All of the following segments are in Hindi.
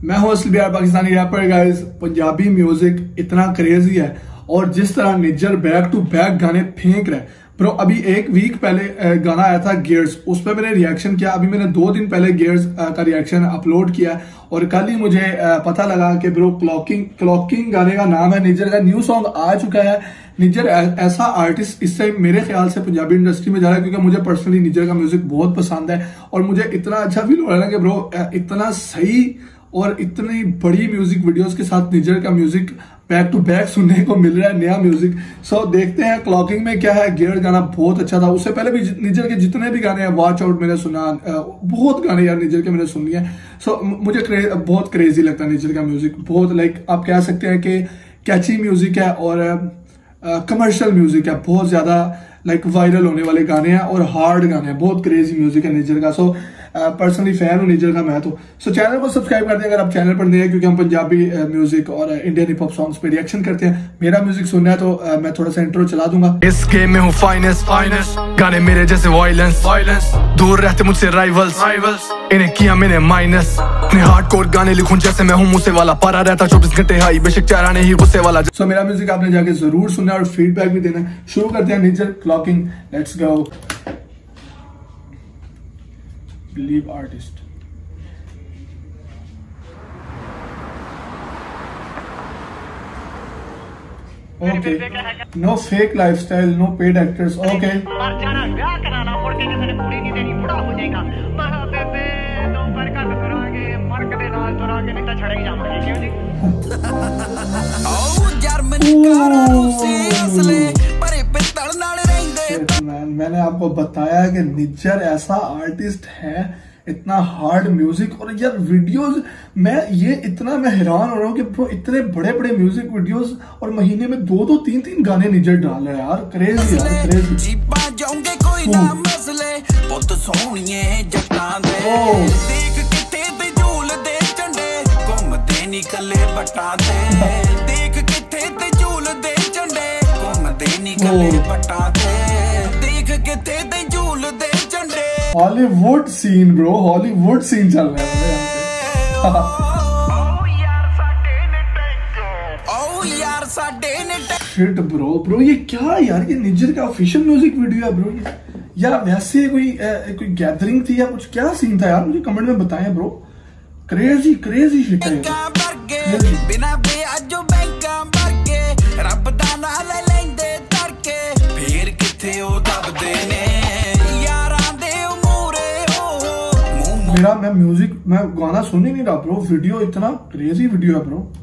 मैं हूं असली Bihar Pakistani rapper guys. Punjabi music इतना क्रेजी है और जिस तरह निज्जर बैक टू बैक गाने फेंक रहे ब्रो। अभी एक वीक पहले गाना आया था गियर्स, उस पर मैंने रिएक्शन किया। अभी मैंने 2 दिन पहले गियर्स का रिएक्शन अपलोड किया और कल ही मुझे पता लगा कि ब्रो क्लॉकिंग गाने का नाम है। निज्जर का न्यू सॉन्ग आ चुका है। निज्जर ऐसा आर्टिस्ट इससे मेरे ख्याल से पंजाबी इंडस्ट्री में जा रहा है, क्योंकि मुझे पर्सनली निज्जर का म्यूजिक बहुत पसंद है और मुझे इतना अच्छा फील हो रहा है कि ब्रो इतना सही और इतनी बड़ी म्यूजिक वीडियोस के साथ निज्जर का म्यूजिक बैक टू बैक सुनने को मिल रहा है, नया म्यूजिक। सो देखते हैं क्लॉकिंग में क्या है। गियर गाना बहुत अच्छा था। उससे पहले भी निज्जर के जितने भी गाने हैं, वॉच आउट मैंने सुना, बहुत गाने यार निज्जर के मैंने सुन लिए। सो मुझे बहुत क्रेजी लगता है निज्जर का म्यूजिक। बहुत लाइक आप कह सकते हैं कि कैची म्यूजिक है और कमर्शियल म्यूजिक है। बहुत ज्यादा लाइक वायरल होने वाले गाने हैं और हार्ड गाने हैं। बहुत क्रेजी म्यूजिक है निज्जर का। सो पर्सनली फैन हूं निज्जर का मैं तो। सो चैनल को सब्सक्राइब कर दें अगर आप चैनल पर नए हैं, क्योंकि हम पंजाबी म्यूजिक और इंडियन हिप हॉप सॉन्ग्स पे रिएक्शन करते हैं। मेरा म्यूजिक सुनना है तो मैं थोड़ा सा इंट्रो चला दूंगा। इस गेम में हूँ फाइनेस्ट गाने मेरे जैसे वायलेंस दूर रहते मुझसे राइवल्स इन्हें किया मैंने माइनस। अपने हार्डकोर गाने लिखूं जैसे मैं हूँ मूसे वाला, पारा रहता 24 घंटे हाई, बेशक चेहरा नहीं गुस्से वाला। सो मेरा म्यूजिक आपने जाके जरूर सुनना और फीडबैक भी देना। शुरू करते हैं Nijjar clocking. Let's go. Believe artist. Okay. No fake lifestyle, no paid actors. Okay. मैंने आपको बताया कि निज्जर ऐसा आर्टिस्ट है, इतना हार्ड म्यूजिक और यार वीडियोस। मैं हैरान हो रहा हूँ कि ब्रो इतने बड़े बड़े म्यूजिक वीडियोस और महीने में 2-2 3-3 गाने निज्जर डाल रहा है यार। क्रेजी यार, crazy. Hollywood scene bro, Hollywood scene चल रहा है यहाँ पे। शिट ब्रो ये क्या यार, ये निज्जर का ऑफिशियल म्यूजिक वीडियो है ब्रो यार। वैसे कोई गैदरिंग थी या कुछ, क्या सीन था यार? मुझे कमेंट में बताएं ब्रो। क्रेजी क्रेजी शिट है। मैं गाना सुन ही नहीं रहा ब्रो। वीडियो इतना क्रेजी वीडियो है ब्रो।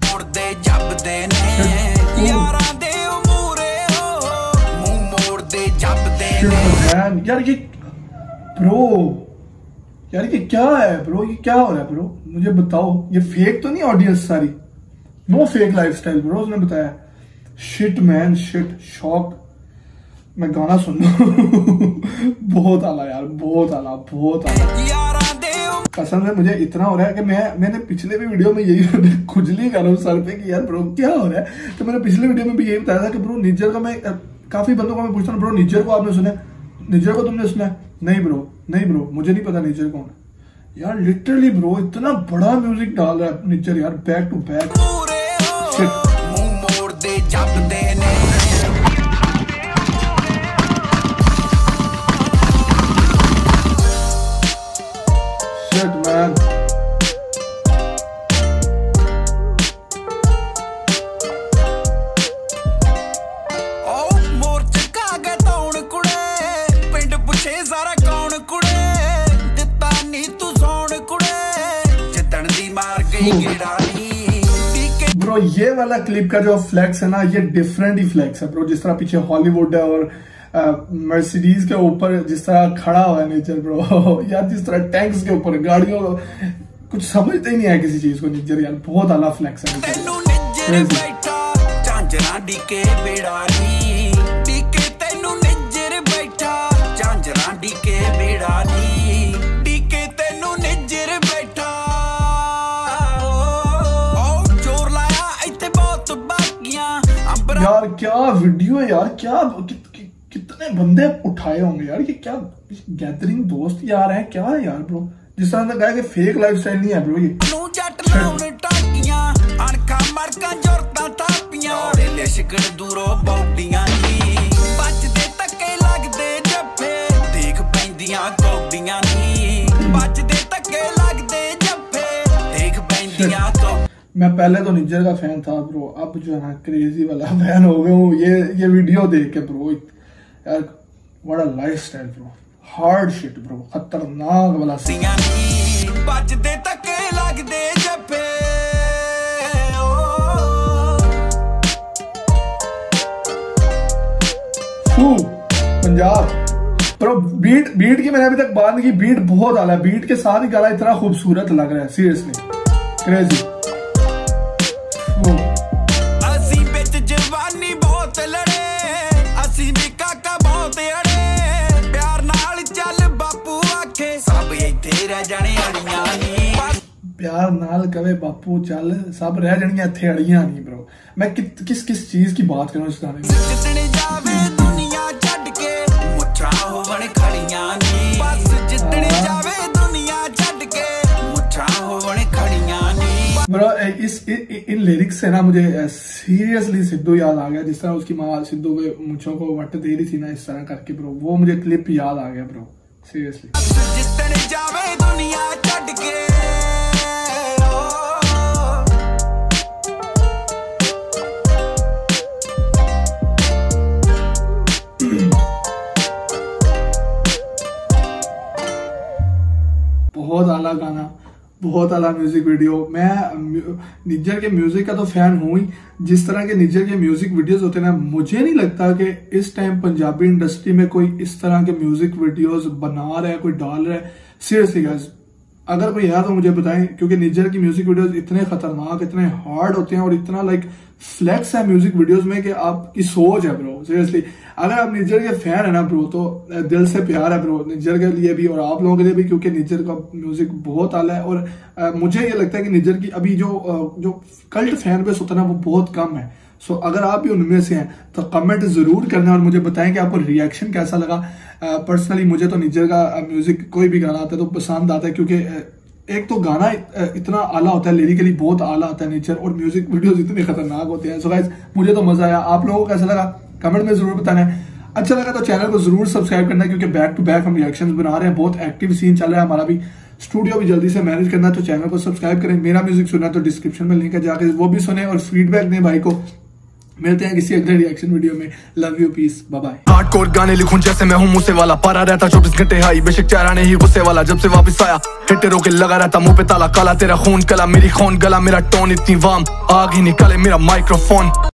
यार ये ब्रो, यार ये क्या है ब्रो? ये क्या हो रहा है ब्रो? मुझे बताओ। ये फेक तो नहीं ऑडियंस सारी? नो फेक लाइफस्टाइल ब्रो उसने बताया। Shit man, shit, shock. मैं गाना सुन बहुत आला यार, बहुत आला। कसम से मुझे इतना हो रहा है कि मैंने पिछले भी वीडियो में यही खुजली कर रहा हूँ सर पे कि यार ब्रो क्या हो रहा है। तो मैंने पिछले वीडियो में भी यही बताया था कि ब्रो निज्जर का, मैं काफी बंदों को मैं पूछता हूँ ब्रो निज्जर को आपने सुना? निज्जर को तुमने सुना? नहीं ब्रो मुझे नहीं पता निज्जर कौन है यार। लिटरली ब्रो इतना बड़ा म्यूजिक डाल रहा है निज्जर यार, बैक टू बैक। ब्रो ये वाला क्लिप का जो फ्लैक्स है ना, ये डिफरेंट ही फ्लैक्स है ब्रो। जिस तरह पीछे हॉलीवुड है और मर्सिडीज के ऊपर जिस तरह खड़ा हुआ है निज्जर ब्रो यार, जिस तरह टैंक्स के ऊपर गाड़ियों, कुछ समझते ही नहीं है किसी चीज को निज्जर यार। बहुत आला फ्लैक्स है। यार क्या वीडियो है यार, क्या कितने बंदे उठाए होंगे यार, ये क्या गैदरिंग दोस्त यार है क्या है यार ब्रो। जिस तरह का कि फेक लाइफस्टाइल नहीं है ब्रो ये। मैं पहले तो निज्जर का फैन था ब्रो, अब जो है ना क्रेजी वाला फैन हो गया हूँ ये वीडियो देख के ब्रो। यार what a lifestyle bro, hard shit bro, खतरनाक वाला बजदे तक लगदे जपे पंजाब ब्रो। बीट की मैंने अभी तक बात नहीं की, बीट बहुत आला है, बीट के साथ ही गाना इतना खूबसूरत लग रहा है, सीरियसली क्रेजी। प्यार नाल कवे बापू चल सब रह जानियां इत्थे अड़ियां नहीं ब्रो। मैं किस चीज की बात करूं इस गाने में। ब्रो इन लिरिक्स से ना मुझे सीरियसली सिद्धू याद आ गया, जिस तरह उसकी माँ सिद्धू के मुझों को वट दे रही थी ना इस तरह करके ब्रो, वो मुझे क्लिप याद आ गया ब्रो सीरियसली। बहुत आला गाना, बहुत आला म्यूजिक वीडियो। मैं निज्जर के म्यूजिक का तो फैन हूं ही, जिस तरह के निज्जर के म्यूजिक वीडियोस होते हैं ना, मुझे नहीं लगता कि इस टाइम पंजाबी इंडस्ट्री में कोई इस तरह के म्यूजिक वीडियोस बना रहा है, कोई डाल रहा है। सीरियसली गाइस अगर कोई है तो मुझे बताएं, क्योंकि निज्जर की म्यूजिक वीडियोस इतने खतरनाक, इतने हार्ड होते हैं और इतना लाइक फ्लेक्स है म्यूजिक वीडियोस में कि आपकी सोच है ब्रो। सीरियसली अगर आप निज्जर के फैन है ना ब्रो, तो दिल से प्यार है ब्रो निज्जर के लिए भी और आप लोगों के लिए भी, क्योंकि निज्जर का म्यूजिक बहुत आला है। और मुझे ये लगता है कि निज्जर की अभी जो कल्ट फैन बेस होता है ना वो बहुत कम है। सो अगर आप भी उनमें से हैं तो कमेंट जरूर करना और मुझे बताएं कि आपको रिएक्शन कैसा लगा। पर्सनली मुझे तो निज्जर का म्यूजिक कोई भी गाना आता है तो पसंद आता है, क्योंकि एक तो गाना इतना आला होता है, लिरिकली बहुत आला होता है नेचर, और म्यूजिक वीडियोस इतने खतरनाक होते हैं। सो गाइस मुझे तो मजा आया, आप लोगों को कैसा लगा कमेंट में जरूर बताना है। अच्छा लगा तो चैनल को जरूर सब्सक्राइब करना है, क्योंकि बैक टू बैक हम रिएक्शंस बना रहे हैं, बहुत एक्टिव सीन चल रहा है हमारा भी, स्टूडियो भी जल्दी से मैनेज करना है, तो चैनल को सब्सक्राइब करें। मेरा म्यूजिक सुनना तो डिस्क्रिप्शन में लिंक है, जाकर वो भी सुने और फीडबैक दें भाई को। मिलते हैं किसी अगले रिएक्शन वीडियो में। Love you, peace, bye bye. Hardcore गाने लिखूं जैसे मैं हूं मूसे वाला, पारा रहता 24 घंटे हाई, बेशक चेहरा नहीं गुस्से वाला, जब से वापस आया हिटेरों के लगा रहता मुंह पे ताला, काला तेरा खून कला, मेरी खून गला, मेरा टोन इतनी वाम, आग ही निकाले मेरा माइक्रोफोन।